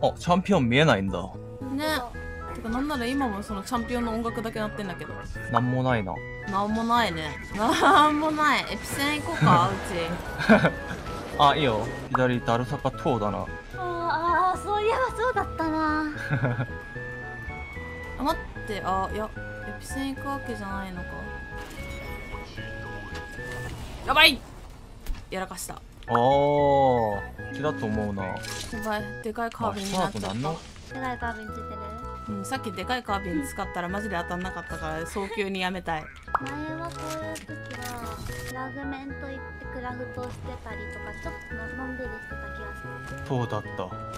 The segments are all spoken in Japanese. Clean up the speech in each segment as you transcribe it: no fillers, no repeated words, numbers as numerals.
あ、チャンピオン見えないんだ。 ね。てかなんなら今もそのチャンピオンの音楽だけ鳴ってんだけど。 なんもないな。 なんもないね。なんもない。エピセン行こうか、うち。 あ、いいよ。左ダルサカ塔だな。 あ、そういえばそうだったな。 あ、待って、あ、いや、エピセン行くわけじゃないのか。やばい、やらかした。 ああ、好きだと思うな。 やばい、でかいカービンになっちゃった。 でかいカービンついてる。 うん、さっきでかいカービン使ったらマジで当たんなかったから早急にやめたい。 前はこういう時はフラグメント行ってクラフトしてたりとかちょっとのんびりしてた気がする。 そうだった。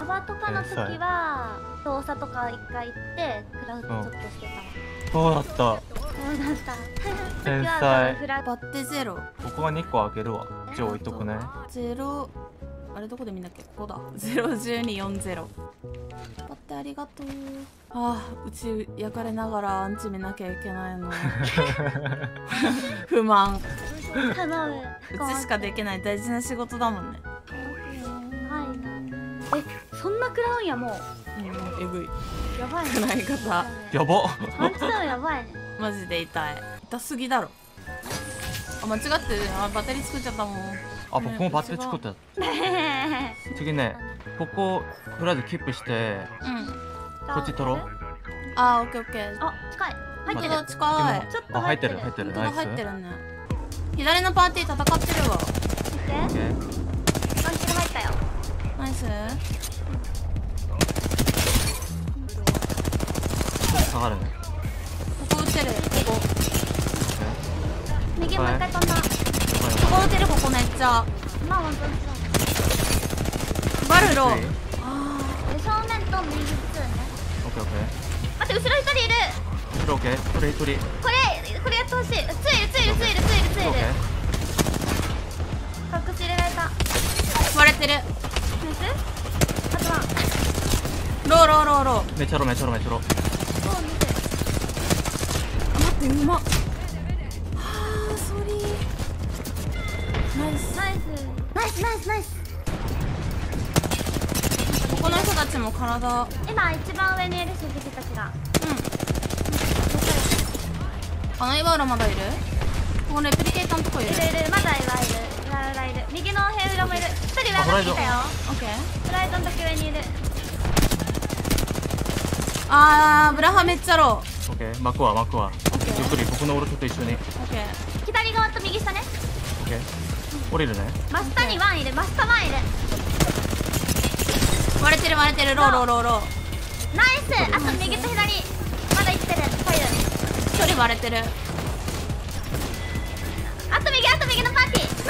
サバとかの時は操作とか一回行ってクラフトちょっとしてた。 そうだった。 そうだった天才時は多分フラグバッテゼロ。 ここは2個あげるわ。一応置いとくね。 ゼロ。あれどこで見んだっけ、ここだ。01240。バッテありがとう。ああ、うち焼かれながらアンチ見なきゃいけないの。不満。 頼む。 うちしかできない大事な仕事だもんね。 はいな。そんな食らうんやもう。 えぐい。 やばいね。 食らい方。 やば。 パンチダウンやばいね。 マジで痛い。痛すぎだろ。あ、間違って、あ、バッテリー作っちゃったもん。 あ、僕もバッテリー作った。次ね、こことりあえずキープして、こっち取ろう。 あー、オッケーオッケー。 あ、近い。入ってる。 近い近い。 ちょっとあ、入ってる入ってる。 本当だ、 ナイス。 入ってるね。左のパーティー戦ってるわ。 見て。 オッケー。 パンチが入ったよ。 ナイス。 下がるね。 ここ撃ってる。ここ。 右もう一回飛んだ。 ここ撃てる、ここめっちゃ。 まあ本当にバルロ。 そう。で正面と右普通ね。 オッケーオッケー。 待って、後ろ一人いる。 後ろオッケー。取り。 これやってほしい。ついる。 オッケ隠し入れられた。 割れてる。 ナイス。あとはロー。 ー。めちゃろ。 見て。 待って、うまっ。はあ、ソリー。ナイス。 ナイス。 ここの人たちも体。 今一番上にいるし、敵たちが。 あのイバウラまだいる。ここレプリケーターのとこいる。 いる。まだいる。右のヘウラもいる。一人上にいたよ。 オッケー。 フライトの時上にいる。 あー、ブラハめっちゃロー。 オッケー。巻くわ。 オッケー。 ゆっくり僕のオルトと一緒に。 オッケー。 左側と右下ね。 オッケー。降りるね。 真下にワンいる。真下ワンいる。 割れてる。ロー。 ナイス。あと右と左。まだ生きてる。左右。 一人割れてる。 あと右のパーティー。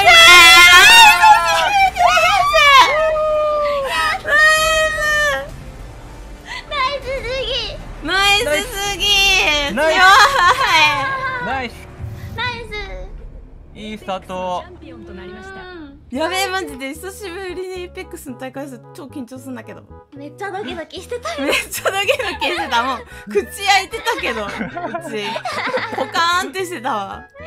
ナイスすぎー。 ナイス強い。 ナイス。 ナイいいスタート。 ス。 やべえ、マジで久しぶりにエイペックスの大会数超緊張するんだけど。 めっちゃドキドキしてたよ。 めっちゃドキドキしてた。もう口開いてたけど、うちポカーンってしてたわ。 ナイ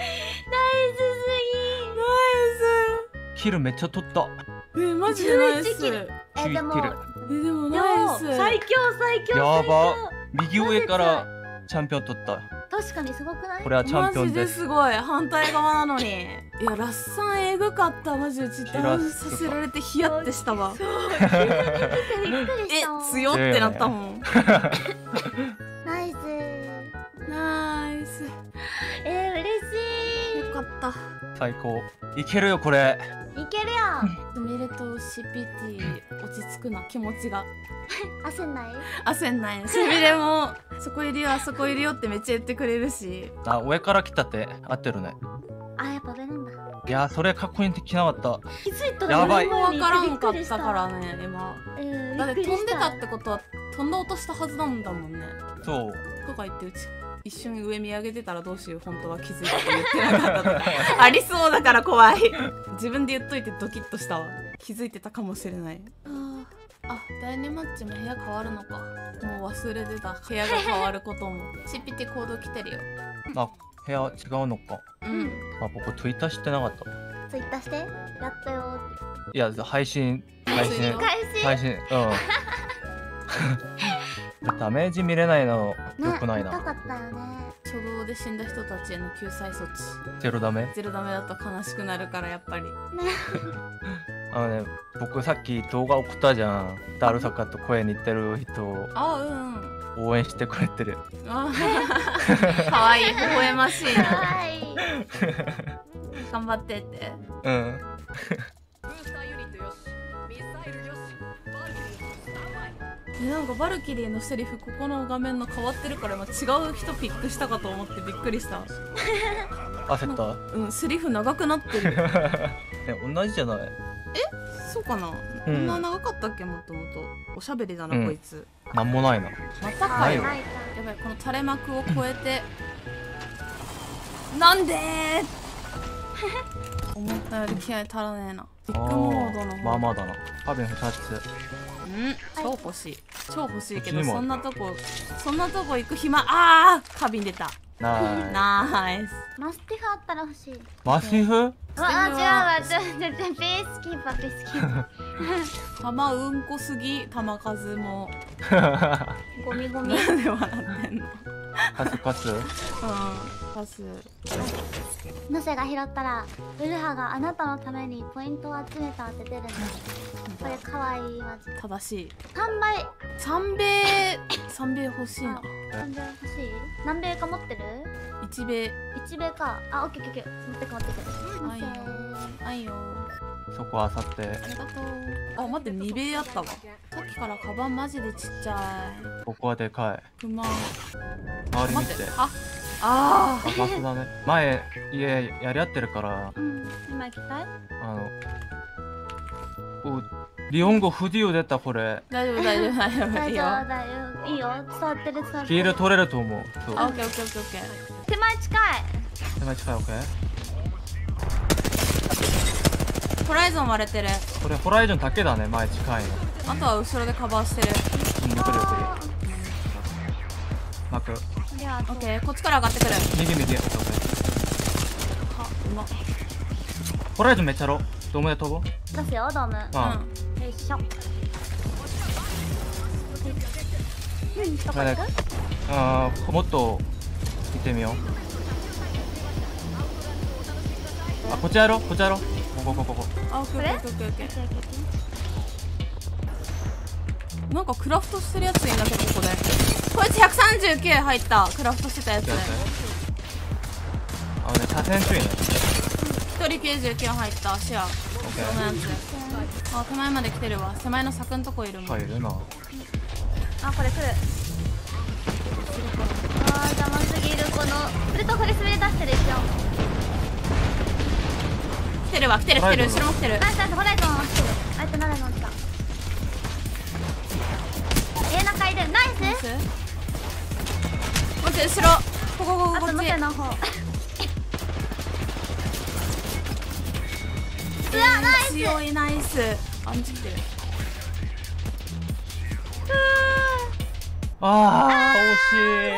キルめっちゃ取った。 マジでナイス。 11キルでもキル。 でもナイス。 最強。 やば。右上からチャンピオン取った。 確かにすごくない？ これはチャンピオンマジで。 ですごい。反対側なのに。いや、ラッサンエグかった。マジでうちダウンさせられてヒヤってしたわ。 びっくりした。 強ってなったもん。 ナイス。 ナイス。 嬉しよかった。 最高。いけるよこれ。 い。いけるよ。 見ると CPT 落ち着くな、気持ちが。 焦んない？ 焦んない。しびれもそこいるよ、あそこいるよってめっちゃ言ってくれるし。 あ、上から来たって合ってるね。 あ、やっぱ上なんだ。 いやー、それ確認できなかった。 気づいたやばいわからんかったからね、今。 うん。 だって飛んでたってことは飛んだ落としたはずなんだもんね。 そう。 とか言ってうち一瞬上見上げてたらどうしよう、本当は気づいて言ってなかったとかありそうだから怖い。自分で言っといてドキッとしたわ。気づいてたかもしれない。あ、第2マッチも部屋変わるのか。もう忘れてた、部屋が変わることも。CPT コード来てるよ。 あ、部屋違うのか。 うんあ、僕ツイッター知ってなかった。 ツイッターして。やったよ。 いや、配信。 配信。 うん。 ダメージ見れないの良くないな。 痛かったよね。 初動で死んだ人たちへの救済措置。 ゼロダメ。 ゼロダメだと悲しくなるからやっぱり。 僕さっき動画送ったじゃん。ダルサカと声似てる人あ、 応援してくれてる。 あかわいい、微笑ましいな。 はい。 頑張ってって。 うん。 なんかバルキリーのセリフここの画面の変わってるから今違う人ピックしたかと思ってびっくりした。 焦った。 うん、セリフ長くなってる。 同じじゃない。 そうかな、こんな長かったっけ。もともとおしゃべりだな、こいつ。 なんもないな。 またかよ。 ないやばい、この垂れ幕を越えてなんで思ったより気合足らねえな。ビッグモードの方まあまあだな。多分2つ。 超欲しい。超欲しいけどうちにもそんなとこ行く暇。花瓶出た。 ナイナイス。 マスティフあったら欲しい。 マシフ？ 違うわ、ペースキーパー、ペースキーパ玉うんこすぎ、玉数も。 ー。ゴミゴミ。 なんで笑ってんの。 パス。 パス。 ヌセが拾ったら、ウルハがあなたのためにポイントを集めたって出るんだ。これかわいい、マジ。 正しい。 3倍。 三米欲しいな。 何米欲しい？何米か持ってる 1米。 ？1米か。あ、オッケーオッケー。持ってく持ってく。 はいよ。はいよ。 そこあさって。 ありがとう。あ、待って、2米あったわ。さっきからカバンマジでちっちゃい。 ここはでかい。 不満。 周り見て。 待って。あバスだね。前家やり合ってるから今行きたい？ リオン語不自由出たこれ。 大丈夫大丈夫大丈夫。いいよ。 いいよ。伝わってる伝わってる。 ヒール取れると思う。そう。 あ、オッケーオッケーオッケーオッケー。 手前近い。 手前近い。オッケー。 ホライゾン割れてる。 これホライゾンだけだね。前近いの。 あとは後ろでカバーしてる。 残るよこれ。マーク。 オッケー、こっちから上がってくる。 右。オッケー。 あ、うまっ。 ホライゾンめっちゃロー。ドームで飛ぼう。 出すよ、ドーム。よいしょ。どこ行く？ もっと見てみよう。あ、こっちやろう。ここ。 あ、オッケーオッケーオッケーオッケー。なんかクラフトしてるやついんだけど、ここでこいつ139入った。クラフトしてたやつね。 車線注意ね。 1人99入ったシェア。このやつ。あ、手前まで来てるわ。手前の柵んとこいるもん。 いるな。 あ、これ来る。邪魔すぎる。このフルトフレ滑り出してる。一応来てるわ。来てる後ろも来てる。 ナイスナイス。ホライゾン落ちてる。あいつ誰の落ちた。中いる。ナイス。 待って、後ろ。こあとのっち。 せの方。うわ、ナイス。 強い。ナイス。あんち来てる。 惜し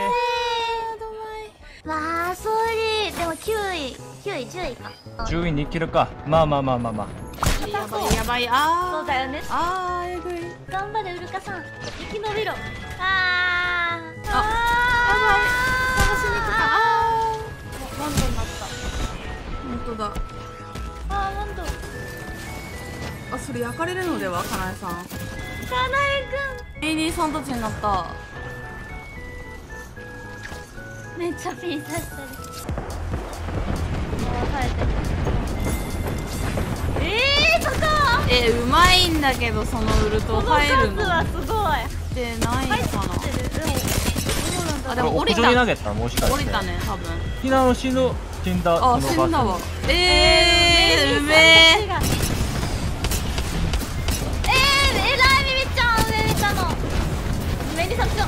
い。 わあ、ソーリー。でも9位10位か。 10位に切るか。まあ。 やばい。 そうだよね。 えぐい。 頑張れウルカさん。生き延びろ。 やばい。探しに来た。 モンドになった。 本当だ。 モンド。 あ、それ焼かれるのでは、かなえさん。 かなえメイニーさんたちになった。 くん。めっちゃピースしてる。流されてる。そこ。 うまいんだけど、そのウルト入るの。 この数はすごい。 ってないかな。あ、でも降屋りた。 上に投げた。もしかして降りたね、多分。 ひなの死んだ。 あ、死んだわ。うめえ。 えらい、ビビちゃん。上見たの。上にそっちの。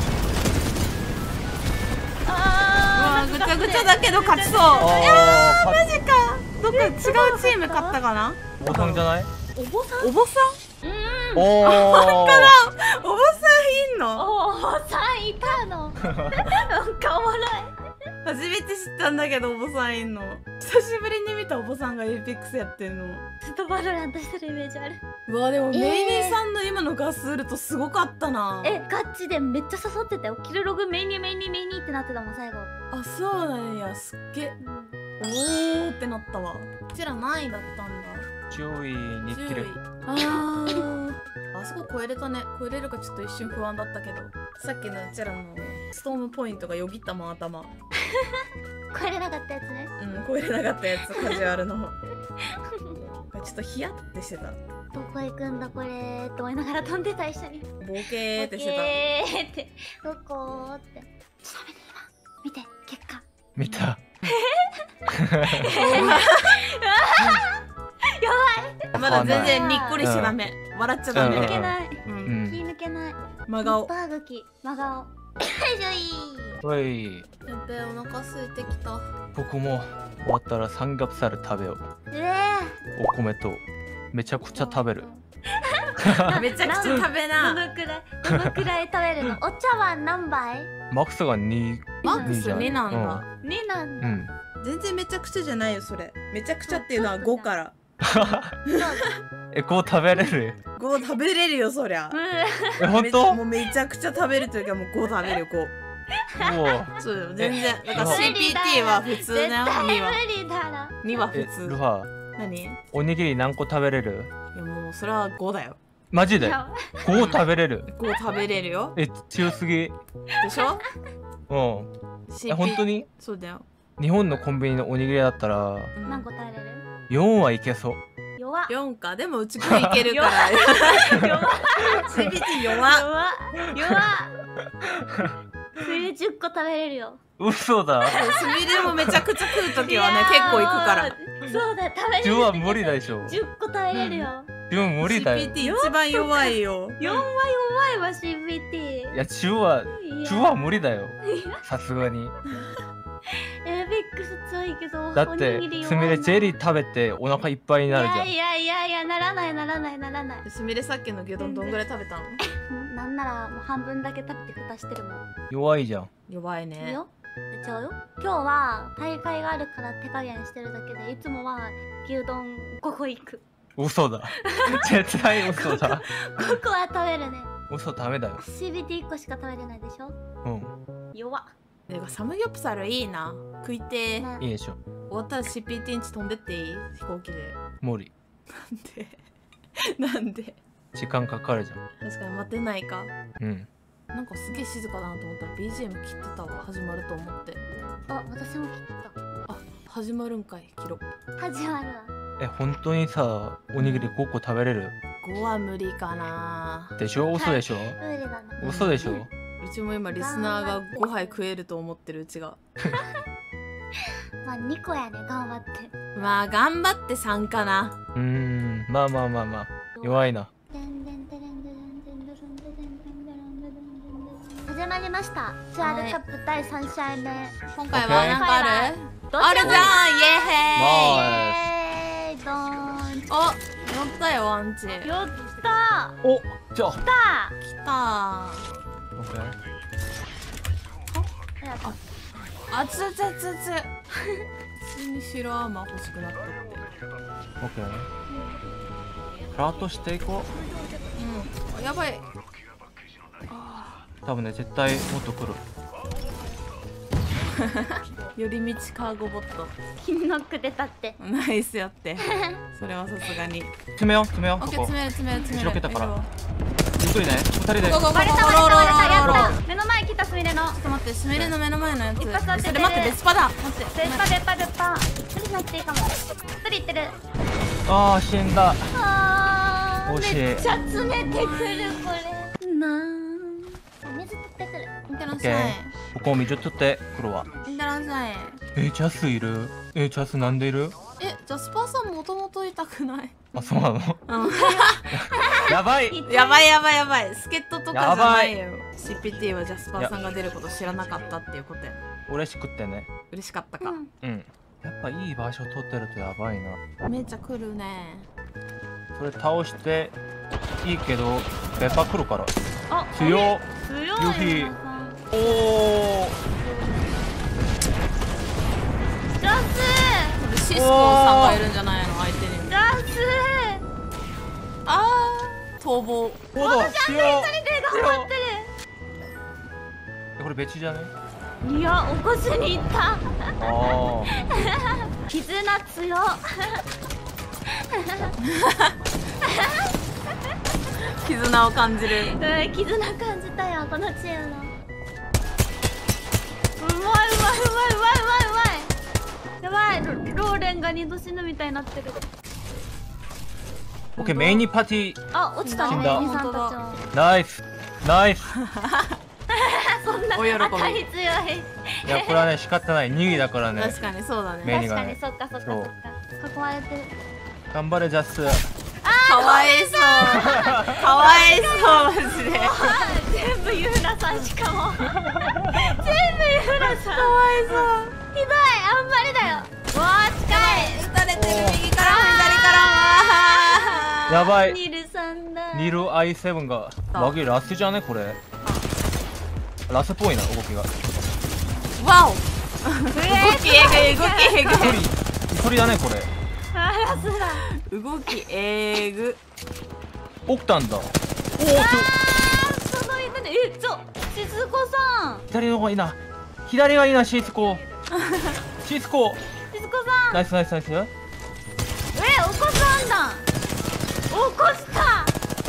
ぐちゃぐちゃだけど勝ちそう。いやー、マジか。どっか違うチーム勝ったかな。 おばさんじゃない？ お坊さん？ お坊さん？ おお坊さんいんの？ お坊さんいたの。なんかおもろい。 初めて知ったんだけど、おばさんいんの。久しぶりに見たおばさんがエイペックスやってんの。 ずっとバロラントしてるイメージある。 うわでもメイニーさんの今のガスウルトすごかったな。 ガチでめっちゃ刺さってたよ。キルログメイニーメイニーメイニーってなってたもん最後。 あ、そうなんや。すっげおーってなったわ。こちら何位だったんだ。 10位に切る。 あそこ超えれたね。超えれるかちょっと一瞬不安だったけど、さっきのうちらのストームポイントがよぎったもん頭。 超えれなかったやつね。 超えれなかったやつ、カジュアルの。ちょっとヒヤってしてた。 どこ行くんだこれって思いながら飛んでた一緒に。 ボケーってしてってどこーって。ちなみに今見て結果。 見た。 た。まだ全然にっこりしちゃダメ。笑っちゃダメ。 抜けない。気うん。 抜けない。 真顔。 バーグキ真顔。よいしょい。 おい。 やべえ、お腹空いてきた。 僕も終わったらサムギョプサル食べよう。お米とめちゃくちゃ食べる。 めちゃくちゃ食べな。 どのくらい食べるの？お茶碗何杯？ マックスが2。 マックス2なんだ。 2なんだ。 うん全然めちゃくちゃじゃないよそれ。めちゃくちゃっていうのは5から。 こう食べれる。 5食べれるよそりゃ。 本当？ もうめちゃくちゃ食べるというかもう5食べるよ5。そうよ全然。だから CPT は普通だよ。2は普通。 ルファ何？ おにぎり何個食べれる？ いやもうそれは5だよ。 マジで5食べれる。 5食べれるよ。 強すぎ。 でしょ？ 本当に？ そうだよ。 日本のコンビニのおにぎりだったら何個食べれる ？4はいけそう。 弱っ。 4か。でもうち5いけるから。 弱っ。 CPT 弱っ。 弱っ。それ10個食べれるよ。 嘘だ。 すみれもめちゃくちゃ食うときはね結構いくから。 そうだ食べれる。 10は無理でしょ。 10個食べれるよ。 10無理だよ。 CPT 一番弱いよ。 4は弱いわ CPT。 いや10は無理だよ。さすがに。 エビックス強いけどだってすみれジェリー食べてお腹いっぱいになるじゃん。 いやならない。 すみれさっきの牛丼どんぐらい食べたの？ なんならもう半分だけ食べて蓋してるもん。 弱いじゃん。 弱いね。 よちゃうよ。今日は大会があるから手加減してるだけで、いつもは牛丼5個いく。 嘘だ。絶対嘘だ。 5個は食べるね。 嘘ダメだよ。 CBT1 個しか食べれないでしょ。弱っ。 サムギョプサルいいな。食いてー。 いいでしょ。 終わったら CPT んち飛んでっていい？飛行機で。 無理。 なんで時間かかるじゃん。 確かに待てないか。 なんかすげえ静かだなと思ったら BGM 切ってたわ。始まると思って。 あ、私も切った。 あ、始まるんかい。切ろ。 始まるわ。 本当にさ、おにぎり5個食べれる ？5は無理かな。 でしょ？嘘でしょ？ 無理だな。 嘘でしょ？ うちも今リスナーが5杯食えると思ってるうちが。 まあ2個やね、頑張って。 まあ頑張って3かな。 まあ弱いな。 始まりました。ツアールカップ第3試合目。 今回は何かある？あるじゃん。イエーイ。ドーン。お、乗ったよアンチ。 やったー。 お、じゃあ。 来た。 あつ。普通に白アーマー欲しくなったって。 オッケー。フラットしていこう。やばい。 多分ね、絶対もっと来る。 寄り道カーゴボット。 キンノック出たって。 ナイスやって。それはさすがに。 詰めよう。オッケー、詰める。 白けたから。ゆっくりね。2人で。 バレた。やった。目の前来たすみれの。ちょっと待って、すみれの目の前のやつ。 一発当ててる。 待って、デスパだ。待って。 デスパ。無理しなくていいかも。1人いってる。 あー、死んだ。惜しい。 めっちゃ詰めてくるこれ。水取ってくる。 いってらっしゃい。 ここ水取ってくるわ。 いってらっしゃい。 ジャスいる？ジャスなんでいる？ ジャスパーさんもともといたくない？ あ、そうなの？やばい。 助っ人とかじゃないよ。CPT はジャスパーさんが出ること知らなかったっていうことや。 嬉しくってね。 嬉しかったか。 やっぱいい場所取ってるとやばいな。 めっちゃ来るね。 それ倒していいけどペッパー来るから。強い。ユフィ。おお。 スシスコさんがいるんじゃないの相手に。 ガスあー逃亡。 おだ一人で頑張ってこれ別じゃね？ る。いや起こしに行った。 ああ絆強っ。 絆を感じる。 うん絆感じたよこのチームの。うまいうまいうまいうまいうまいうまい。やばいローレンが2度死ぬみたいになってる。 オッケーメインにパティあ落ちたね死んだメインさんたちも。 ナイスナイスそんなお喜び当たり強い。 いやこれはね仕方ない2位だからね確かにそうだね。 メインがね確かにそっかそっかそっか囲まれてる。 頑張れジャスかわいそう。かわいそうマジで。 全部ユーナさんしかも全部ユーナさんかわいそう。ひどいあんまりだよ。わあ近い。 撃たれてる右からも左からも。 やばいニルさんだ。 ニル i7 がマギラスじゃねこれラスっぽいな動きがわお。動きえぐい動きえぐ一人だねこれあラスだ。 い。動きえぐ。 起きたんだおおその犬ねしずこさん。 左の方がいいな左がいいなシスコシスコしずこさん。 ナイスナイスナイス起こさんだ。起こした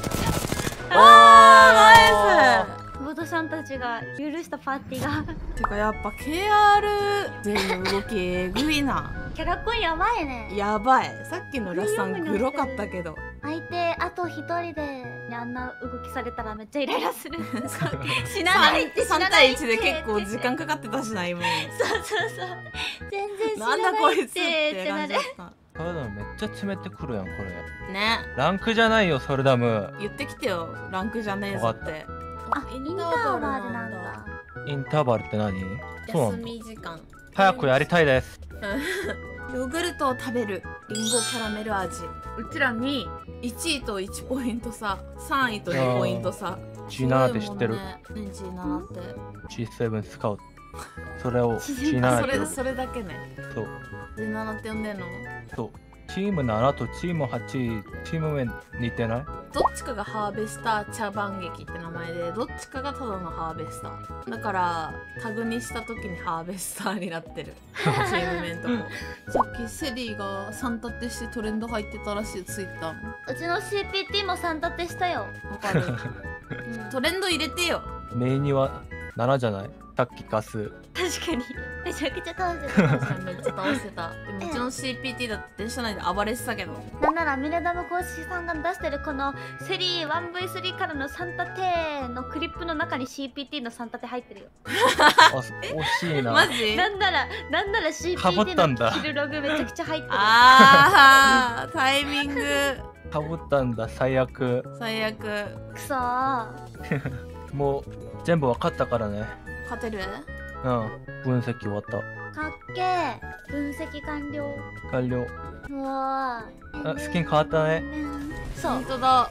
あーナイス。 ボトさんたちが許したパーティーがてかやっぱ KR 全の動きえぐいな。 キャラコンやばいね。 やばい。さっきのラスさんグロかったけど。 相手あと一人であんな動きされたらめっちゃイライラする。死なないって死な 3対ないって 1で結構時間かかってたしな今。 そうそうそう全然死なんなだこいつっないってて感じだっカードめっちゃ詰めてくるやんこれた。ね。 ランクじゃないよソルダム言ってきてよ。ランクじゃねえぞって。 あインターバルなんだ。 インターバルって何そうな休んだみ時間。 早くやりたいですヨーグルトを食べるリンゴキャラメル味。うちらに1位と1ポイント差、3位と2ポイント差。 G7 って知ってる、 ね G7 って。 G7 スカウトそれを G7 って呼ぶそれだけね。 そう G7 って呼んでんの。 そうチーム7とチーム8チーム目似てないどっちかがハーベスター茶番劇って名前で、どっちかがただのハーベスターだからタグにした時にハーベスターになってるチーム名んとこ。さっきセリーが3立てしてトレンド入ってたらしいツイッターの。 うちの CPT も3立てしたよ。 わかるトレンド入れてよ。 メインには7じゃないさっきガス確かにめちゃくちゃ倒してた。 確かにめっちゃ倒してた。でもうちの CPT だって電車内で暴れてたけど。 なんならミレダム公式さんが出してるこのセリー 1V3 からの3立てのクリップの中に CPT の3立て入ってるよ。 あ惜しいなマジなんならかぶったん CPT だのキルログめちゃくちゃ入ってる。 あータイミングかぶったんだ最悪最悪。 くそー。 もう全部分かったからね勝てる。 うん分析終わったかっけー。分析完了。 完了うわーあスキン変わったね。 そう本当だ。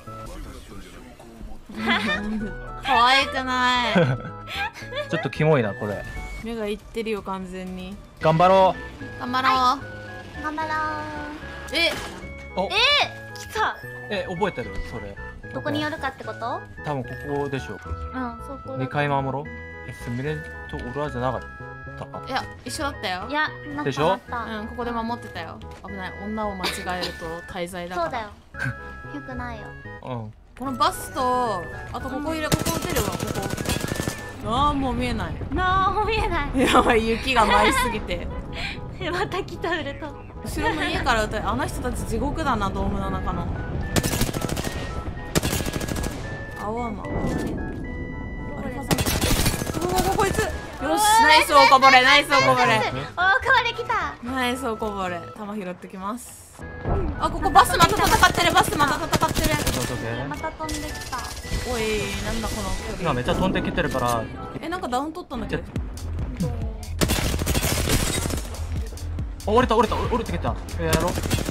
可愛くない。 ちょっとキモいなこれ目がいってるよ完全に。 頑張ろ頑張ろう。 頑張ろえ、 うおう。来た。 覚えてるそれどこに寄るかってこと？ 多分ここでしょうん、そこだ。 2回守ろうスミレとオラじゃなかったかいや一緒だったよい。や、なっでしたょなった。 うん、ここで守ってたよ。危ない。女を間違えると滞在だから。 そうだよ。よくないよ。 うんこのバスとあとここ打てるわ。ここ。ああもう見えない。 なあ、もう見えない。 やばい雪が舞いすぎて。 また来たウルト。 後ろの家から撃たれあの人たち地獄だなドームの中の。青山。あれこいつ。よしナイスおこぼれナイスおこぼれ。 おかわり来た。 ナイスおこぼれ。弾拾ってきます。あここバスまた戦ってる。バスまた戦ってる。 また飛んできた。 おいなんだこの距離。 今めっちゃ飛んできてるからなんかダウン取ったんだけど。 折れてきたやろう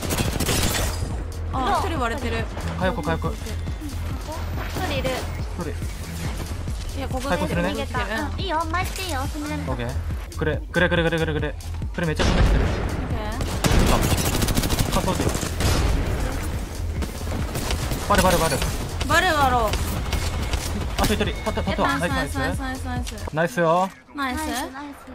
あ一人割れてる。 火薬一人いる。 それいやここで回復するね逃げた。うん、いいよ、回していいよ。すみれん。 オッケーくれめっちゃ飛んできてるかも。仮想時。バレ。 バレバロ。 あと一人。立った。 ナイナイス。 スナイスナイスナイスナイスナイスよ。 ナイス。 ナイス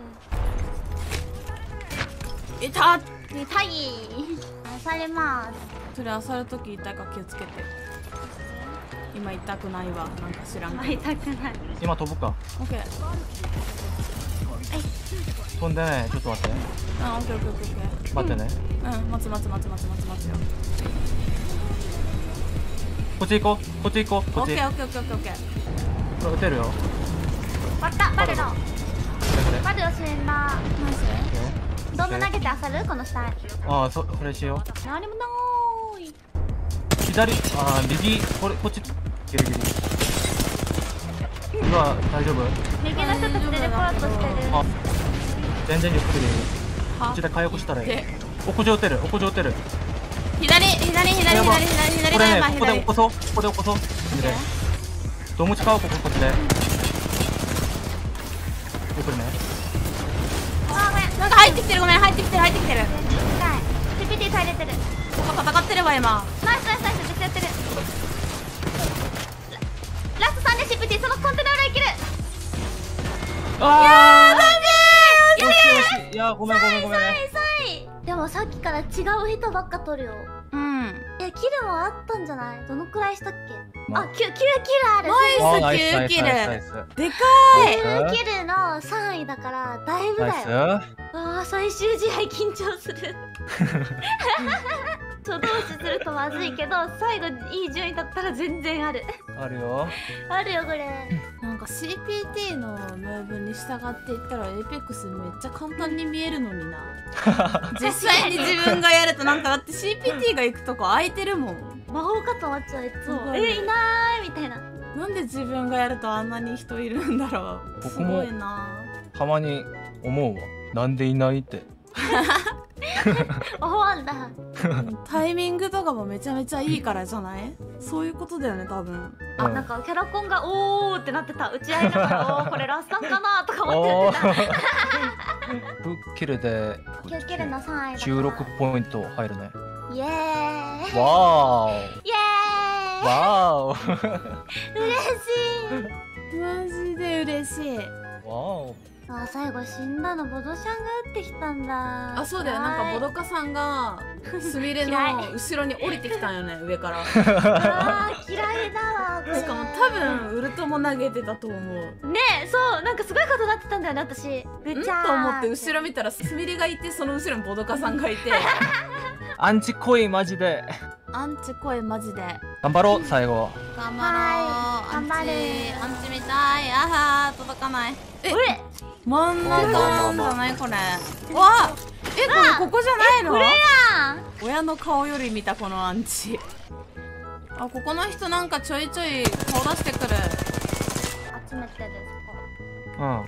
いた。 痛い。されます。 それ漁るとき痛いか気をつけて。今痛くないわ。なんか知らんけど。 痛くない。 今飛ぶか。 オッケー。 飛んでね。ちょっと待って。 あ、オッケーオッケーオッケー。 待ってね。 うん、待つよ。 こっち行こう。こっち。 オッケーオッケーオッケーオッケー。 これ撃てるよ。 終わったバルの。 こバルを死んだ。 ナイス。 れ。 ドーム投げて漁るこの下。 ああ、それしよう。 何もなーい。 左、ああ、右、こっち、ギリギリ。うわ、大丈夫。 右の人たちでレポートしてる。 あ、全然ゆっくりでいい。こはっちで回復したらいい。 でおこじょ撃てる。 左これね、 前ここで起こそう。でドーム使おう、こっちで。ゆっくりね。 あーごめん。 なんか入ってきてる。ごめん、入ってきてる。 痛い。TPT されてる。 戦ってれば今。 ナイス。絶対やってる。ラスト3で CPT そのコンテナ裏いける。 ああ、よし。いや、ごめん。 でもさっきから違う人ばっか取るよ。 うん。 キルもあったんじゃない？どのくらいしたっけ？ まあ、9キルある。 ナイス9キル。でかい。 9キルの3位だからだいぶだよ。ああ、最終試合緊張する。初同士するとまずいけど、最後いい順位だったら全然ある。 あるよ。 あるよこれ。 なんか CPT のムーブに従っていったらエイペックスめっちゃ簡単に見えるのにな。実際に自分がやるとなんかだって CPT が行くとこ空いてるもん。 魔法かと思っちゃういつも。 そういないみたいな。 なんで自分がやるとあんなに人いるんだろう。す僕もごいな。 たまに思うわ。なんでいないって。 思うんだ。 タイミングとかもめちゃめちゃいいからじゃない？そういうことだよね多分。 あ、なんかキャラコンがおーってなってた。打ち合いだからおーこれラスタンかなとか思ってた。 ブッキルで 9キルの3位だ。 16ポイント入るね。 イエーイ。 わーイエーイ。 わー嬉しい。 マジで嬉しい。 わーあ、最後死んだのボドシャンが撃ってきたんだ。 あ、そうだよ。なんかボドカさんがスミレの後ろに降りてきたんよね上から。 あー嫌いだわこれ。 しかも多分ウルトも投げてたと思う。 ねえ、そうなんかすごいことなってたんだよね私。めっちゃと思って後ろ見たらスミレがいてその後ろにボドカさんがいて。 アンチ恋マジでアンチ声マジで。 頑張ろう最後。 頑張ろう。 はい頑張れアンチみたい。あは届かない。え、 俺真ん中なんじゃないこれ。わ、え、これここじゃないの？ これやん。 親の顔より見たこのアンチ。あ、ここの人なんかちょいちょい顔出してくる。 集めてるうん。 あ、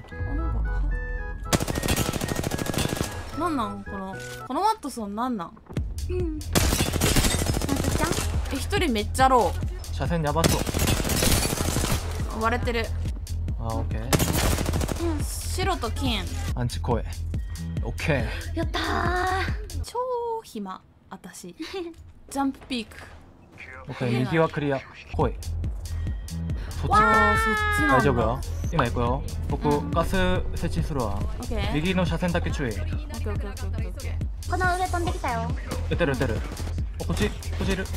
なんなんこのマットソンなんなん？ そこ。うん。なつちゃん。 え、一人めっちゃロ車線やばそう。 ー。割れてる。 あ、オッケー。 白と金。 アンチ恋。オッケー。 やったー。 超暇。私。ジャンプピーク。 オッケー、右はクリア。来い。そっちわか。 ー、そっちなんだ。 大丈夫よ。今行くよ。僕、ガス設置するわ。 オッケー。 右の車線だけ注意。 オッケーオッケーオッケーオッケーオッケー。 この上飛んできたよ。 撃てる撃てる。お、こっちいる。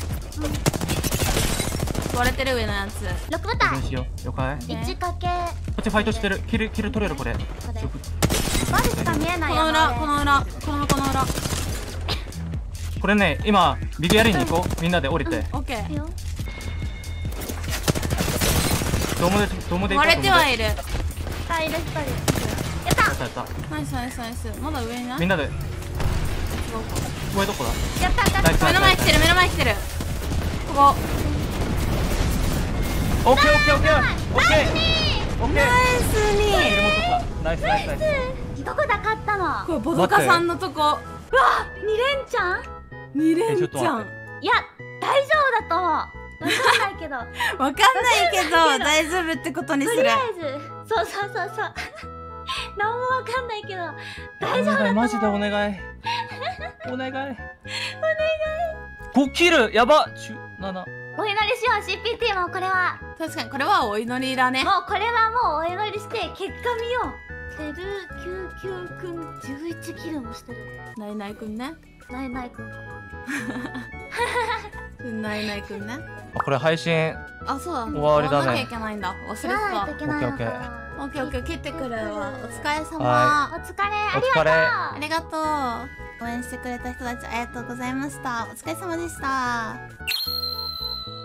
割れてる上のやつ。 6部練隊習しよう。了解。 1かけ。 こっちファイトしてる。キル取れるこれ。 バルしか見えないよ。 この裏、この裏、この裏。 これね、今右やりに行こう。みんなで降りて。 オッケー。 よ。 ドームで行こう。 割れてはいる。 あ、いる1人。やったやった。 ナイスナイスナイス。まだ上にない？ みんなで。上どこだ？ やったやった。 ナイス目の前来てる、目の前来てる。ここ。 オッケーオッケーオッケーオッケーオッケー。 ナイスに。 キルも取った。ナイスナイスナイス。 どこだ勝ったの？ これボドカさんのとこ。 うわ、2連チャン？ 2連ちょっとチャン。 待っいや、大丈夫だと思う。わかんないけど。 わかんないけど大丈夫ってことにする。 とりあえず、そう。なんもわかんないけど、大丈夫だと思う。 マジでお願い。 お願い5キルやば17。 お祈りしよう CPT もこれは確かにこれはお祈りだね。 もうこれはもうお祈りして結果見よう。セル99くん11キルもしてる。 ナイナイくんね。 ナイナイくんかナイナイくんね。 これ配信あ、そうだ。 終わりだね終わらなきゃいけないんだ。忘れてならないといた。 けないのオッケーオッケか。 オッケーオッケー、切ってくるわ。お疲れ様。 はお疲れあお疲れありがとう。応援してくれた人たちありがとうございました。お疲れ様でした。